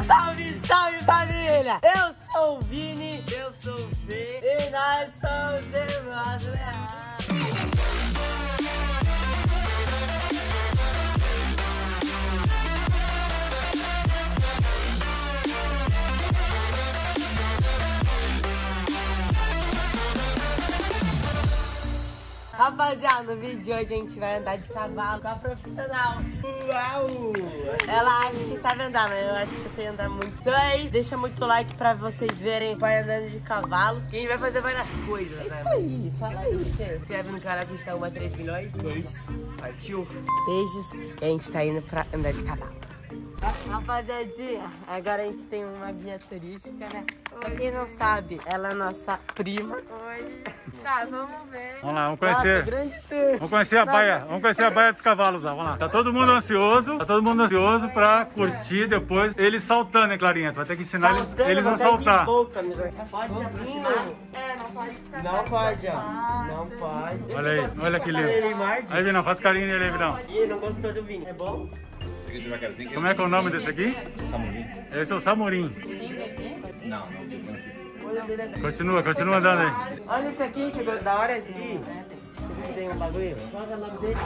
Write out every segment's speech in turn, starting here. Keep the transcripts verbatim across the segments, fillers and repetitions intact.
Salve, salve família! Eu sou o Vini, Eu sou o Fê e nós somos irmãos Leandro. Rapaziada, no vídeo de hoje a gente vai andar de cavalo com a profissional. Uau! Ela acha que sabe andar, mas eu acho que eu sei andar muito. Então é isso, deixa muito like pra vocês verem o pai andando de cavalo. Quem vai fazer várias coisas, Isso né? aí, fala aí, Fê. Se inscreve no canal que a gente tá uma três milhões. Dois. Partiu. Beijos e a gente tá indo pra andar de cavalo. Rapaziadinha, agora a gente tem uma guia turística, né? Pra quem não sabe, ela é nossa prima. Oi. Tá, vamos ver. Vamos lá, vamos conhecer. Nossa, grande tour. Vamos conhecer a baia. Vamos conhecer a baia dos cavalos lá. Vamos lá. Tá todo mundo ansioso. Tá todo mundo ansioso pra curtir depois eles saltando, hein, Clarinha? Tu vai ter que ensinar eles, eles a saltar. Pode se aproximar? É, não pode ficar. Não pode, ó. Não pode. Olha aí, olha que lindo. Ele morde. Aí, Vinão, faz carinho nele aí, Vinão. Ih, não gostou do Vini. É bom? Como é que é o nome desse aqui? Samurim? Esse é o Samurim. Tem bebê? Não, não. Olha dele aqui. Continua, continua andando aí. Olha esse aqui, que da hora esse aqui. Esse tem um bagulho. Qual é o nome dele?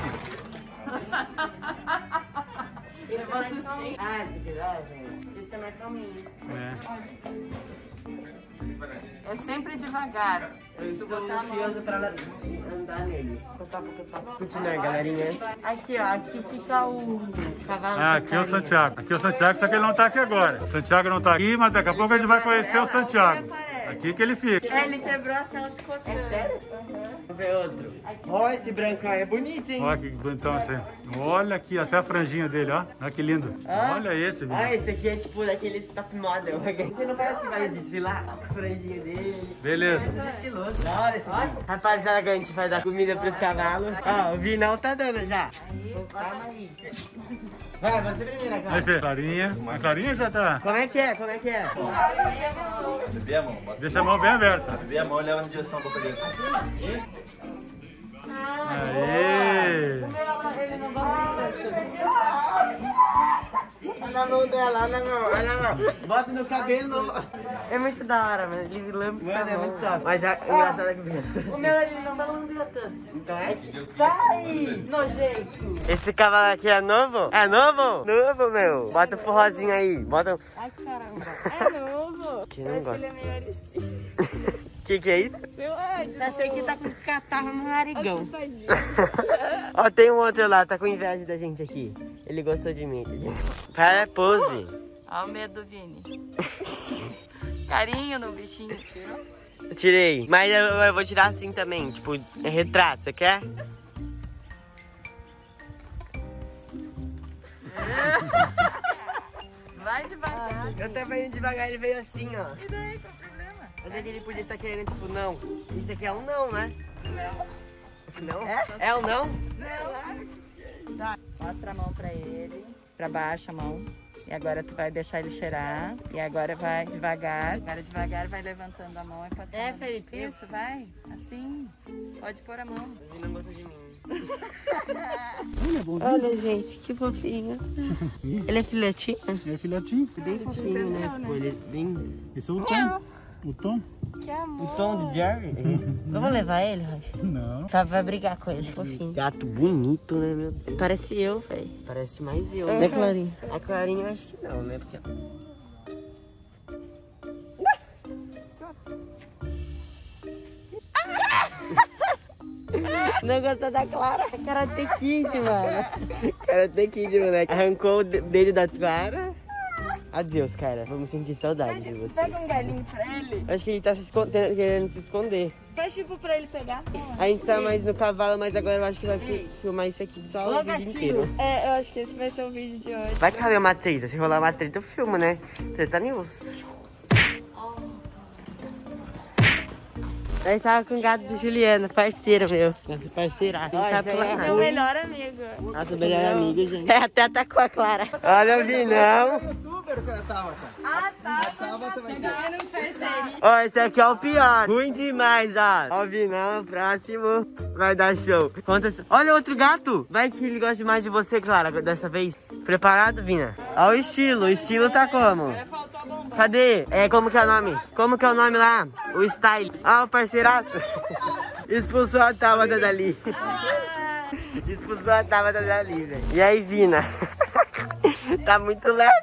Eu vou assistir. Ah, esse aqui, ó, gente. Esse é mais calminho. É. É sempre devagar. Eu estou ansioso pra andar nele. Continua, galerinha. Aqui, ó, aqui fica o cavalo. Ah, da aqui é o Carinha. Santiago. Aqui é o Santiago, só que ele não tá aqui agora. O Santiago não tá aqui, mas daqui a pouco a gente vai conhecer o Santiago. Aqui que ele fica. É, ele quebrou a cela se coçando. É sério? Vamos ver outro. Ó, esse brancão é bonito, hein? Olha que bonitão esse. Olha aqui, até a franjinha dele, ó. Olha que lindo. Ah. Olha esse, Ah, Vinão. esse aqui é tipo daquele top model. Você não parece que vai desfilar a franjinha dele? Beleza. É estiloso. Da hora esse aqui. Rapaziada, que a gente vai dar comida pros cavalos. Ó, o Vinão tá dando já. Calma aí. Vai, você primeiro, Aí, cara. Fê. Clarinha. A Clarinha já tá. Como é que é? Como é que é? Beber a mão. Bota Deixa a mão bem aberta. beber a mão e leva na direção da criança. Aê! Ele não gosta de Olha na mão dela, olha na mão, olha na mão. Bota no cabelo. É muito da hora, mano. Ele lambe Mano, é a mão. muito top. Mas a engraçado é que O meu ele não vai lamber tanto. então é. Sai! Nojento! Esse cavalo aqui é novo? É novo? Novo, meu. Bota o forrozinho aí. Bota. Ai, caramba. É novo. Que não Eu acho que gosta. ele é meio arisquinho. Que que é isso? Eu, ai, Esse aqui tá com catarro no narigão. tadinho. Ó, tem um outro lá, tá com inveja da gente aqui. Ele gostou de mim. Para pose. Olha o medo do Vini. Carinho no bichinho, tirou? Eu tirei. Mas eu, eu vou tirar assim também. Tipo, é retrato, você quer? Vai devagar. Eu tava indo devagar, ele veio assim, ó. E daí, qual o problema? Mas é que ele podia estar querendo, tipo, não. Isso aqui é um não, né? Não? É? É um não? Não. Tá. Mostra a mão pra ele. Pra baixo a mão. E agora tu vai deixar ele cheirar. E agora vai devagar. Agora devagar vai levantando a mão e passando. É, Felipe. Isso, vai. Assim. Pode pôr a mão. Ele não gosta de mim. Olha, gente, que fofinho. Ele é filhotinho? É filhotinho. Bem fofinho, né? Tipo, ele é bem... Esse é o Tom. O Tom? Que amor. O tom do Jerry. Vamos levar ele, Roger? Não. Tá, vai brigar com ele, fofinho. Gato bonito, né, meu Deus? Parece eu, velho. Parece mais eu. Né, Clarinha? A Clarinha eu acho que não, né? Porque... Não gostou da Clara? É Karate Kid, mano. Cara, tem que ir, moleque. Arrancou o dedo da Clara. Adeus, cara. Vamos sentir saudade de você. Pega um galinho pra ele. Acho que ele tá se escondendo, querendo se esconder. Faz tipo pra ele pegar. A gente tá mais no cavalo, mas agora eu acho que vai fi- filmar isso aqui só o vídeo inteiro. É, eu acho que esse vai ser o vídeo de hoje. Vai que rolar uma treta. Se rolar uma treta, eu filmo, né? Treta news. Nós tava com o gato do Juliano, parceiro meu. Nossa parceiraça. tá pulando. Meu melhor amigo. Nossa melhor amiga, gente. É, até atacou a Clara. Olha o Vinão. Ah, tá. Eu não percebi. Ó, esse aqui é o pior. Ruim demais, ó. Ó o Vinão, próximo. Vai dar show. Conta... Olha outro gato. Vai que ele gosta mais de você, Clara, dessa vez. Preparado, Vina? Olha o estilo, o estilo tá como? Cadê? É, como que é o nome? Como que é o nome lá? O style. Ah, o parceiraço. Expulsou a Tabata dali. Expulsou a Tabata dali, velho. E aí, Vina? Tá muito leve.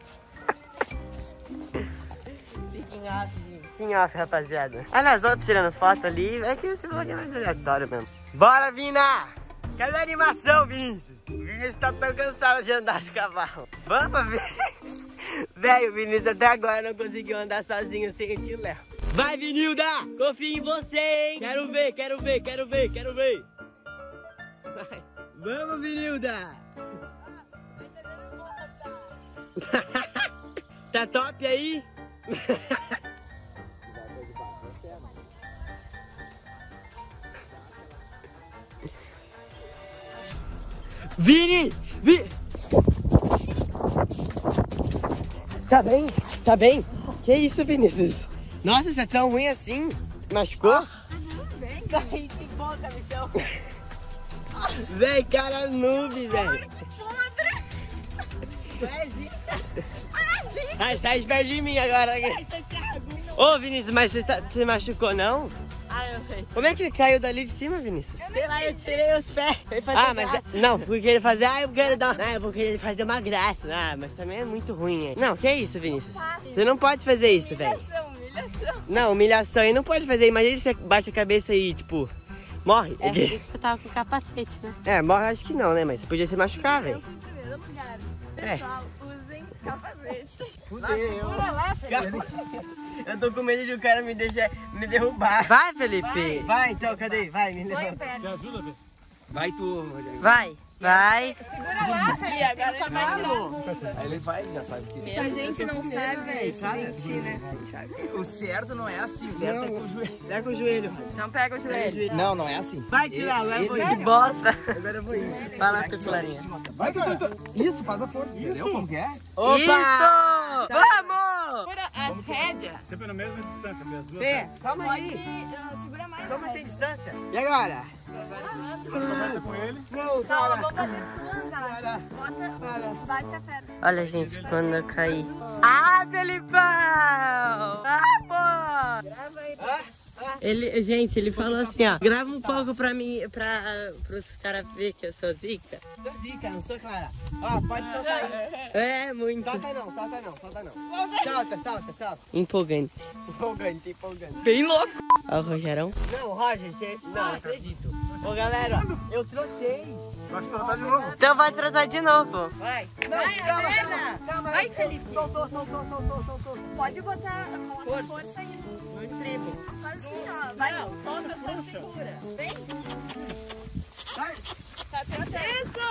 Fiquem off, Fiquem off, rapaziada. Olha as outras tirando foto ali. É que esse vlog é mais aleatório mesmo. Bora, Vina! Cadê a animação, Vinícius? O Vinícius tá tão cansado de andar de cavalo. Vamos, Vinícius. Velho, o Vinícius até agora não conseguiu andar sozinho sem o tio Léo. Vai, Vinilda! Confio em você, hein? Quero ver, quero ver, quero ver, quero ver. Vai. Vamos, Vinilda! Tá top aí? Vini! Vi... Tá bem? Tá bem? Que isso, Vinícius? Nossa, você é tão ruim assim? Machucou? Ah, bem, daí que bom, camichão. Véi, cara noob, velho. Ai, sai de perto de mim agora. Ô, Vinícius, mas você, tá, você machucou, não? Ah, eu sei. Como é que ele caiu dali de cima, Vinícius? Sei lá, eu tirei os pés. Ah, mas é, não, porque ele fazer, ah, eu quero dar, ah, eu vou querer fazer uma graça. Ah, mas também é muito ruim, hein? Não, que é isso, Vinícius? Você não pode fazer isso, velho. Humilhação, humilhação. Não, humilhação aí não pode fazer. Imagina se você baixa a cabeça e, tipo, morre. É por isso que eu tava com capacete, né? É, morre acho que não, né? Mas podia se machucar, velho. Primeiro lugar, É. pessoal, usem capacete. Fudeu. lá, Eu tô com medo de o cara me deixar, me derrubar. Vai, Felipe. Vai, vai então, cadê? Vai, me Põe o levanta. pé. Me ajuda, Vê. Vai tu, Rogério. Vai, vai. Segura lá, E agora ele vai tirar. Aí ele vai, ele já sabe que... Se a gente não sabe, mentir, né? O certo não é assim, o certo é com o joelho. Pega o joelho. Então pega o joelho. Não, não é assim. Vai tirar, agora eu vou Que ir. bosta. Agora eu vou ir. Vai lá, Clarinha. Vai, tu, tu, tu. Isso, faz a força, entendeu como que é? Opa! Isso! Vamos! Segura as rédeas. Sempre na mesma distância, Vê, as duas. Vê. Calma aí. Segura mais. Calma sem distância. E agora? Começa com ele. Não, Calma, cara. vamos fazer duas asas. Bota, bate a perna. Olha, gente, quando eu caí. Ah, Felipão! Ah, pô! Grava aí. Ele, gente, ele falou assim, ó. Grava um pouco pra mim, pra, pros caras verem que eu sou zica. Sou zica, não sou Clara. Ó, pode soltar aí. É, muito Solta não, solta não, solta não. Solta, solta, solta. empolgante. Empolgante, empolgante. Bem louco. Ó o Rogerão. Não, Roger, você... Não, não acredito. Ô, galera, eu trotei. Pode trocar de novo. Então vai tratar de novo. Vai. Vai, a perna. Calma Vai, aí. Felipe. Soltou, soltou, soltou, soltou. Pode botar coloca força aí. No estribo. Faz assim, ó. Vai. Solta, só segura. Vem. Vai. Tá tentando. Isso.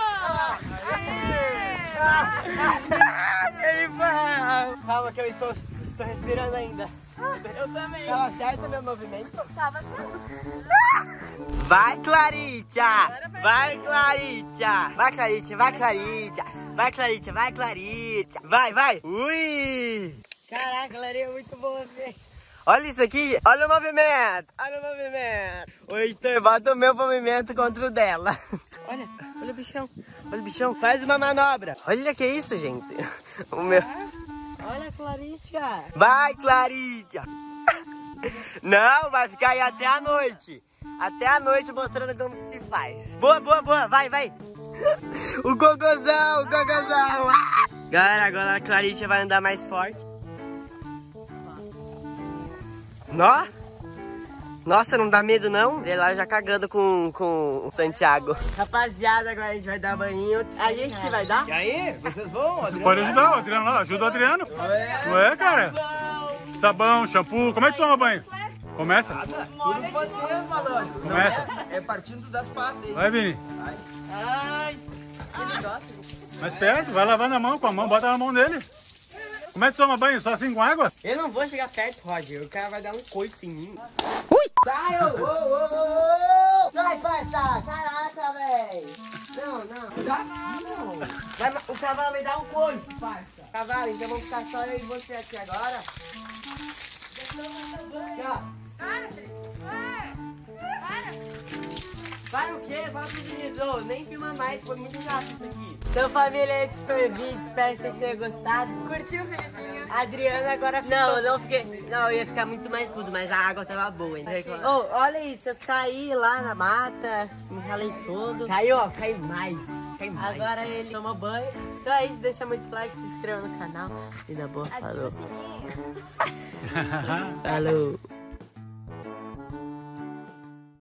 Felipão! Calma que eu estou, estou respirando ainda. Eu também. Tava certo meu movimento? Tava certo. Vai, Claritia! Vai, Claritia! Vai, Claritia, vai, Claritia! Vai, Claritia, vai, Claritia! Vai, vai! Ui! Caraca, Clarinha, é muito boa, velho! Olha isso aqui! Olha o movimento! Olha o movimento! O Heitor bota o meu movimento contra o dela. Olha, olha o bichão. Olha o bichão, faz uma manobra! Olha que isso, gente! O meu... Olha, Claritia. Vai, Claritia! Não, vai ficar aí até a noite! Até a noite mostrando como que se faz. Boa, boa, boa. Vai, vai. O cocôzão, o cocôzão. Galera, agora a Claritia vai andar mais forte. Nó? Nossa, não dá medo não? Ele lá já cagando com, com o Santiago. Rapaziada, agora a gente vai dar banho. A gente que vai dar? E aí, vocês vão? Vocês podem ajudar o Adriano lá. Ajuda o Adriano. Ué, cara. Sabão, shampoo. Como é que toma banho? Começa. Tudo vocês, malandro. Começa. É partindo das patas, hein? Vai, Vini. Ai. Mais perto. Vai lavando a mão com a mão. Bota na mão dele. Como é que toma banho? Só assim com água? Eu não vou chegar perto, Roger. O cara vai dar um coice em mim. Ui! Sai, ô, ô, ô, ô, ô! Sai, parça! Caraca, véi! Não, não. Dá não. Vai, o cavalo me dá um coice, parça. Cavalo, então vamos ficar só eu e você aqui agora. Aqui, ó. Para, Felipe. Para. Para. Vai o quê? Fala pro Vinícius. Ô, nem filma mais, foi muito rápido isso aqui. Então, família, esse foi o vídeo. Espero que vocês tenham gostado. Curtiu, Felipinho? A Adriana agora ficou... Não, eu não fiquei... Não, eu ia ficar muito mais escuro, mas a água tava boa, hein? Oh, olha isso, eu caí lá na mata, me ralei todo. Caiu, ó, caiu mais. Caiu mais. Agora ele tomou banho. Então é isso, deixa muito like, se inscreva no canal. E na boa, Ativa falou. o sininho. Falou.